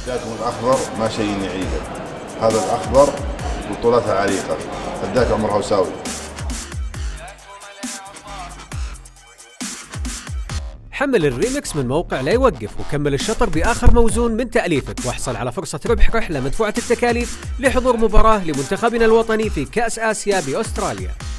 جاكم الأخضر ما شيء يعيده. هذا الأخضر بطولاتها عريقة. هداك عمر هوساوي. حمل الريمكس من موقع لا يوقف وكمل الشطر بآخر موزون من تأليفك، واحصل على فرصة ربح رحلة مدفوعة التكاليف لحضور مباراة لمنتخبنا الوطني في كأس آسيا بأستراليا.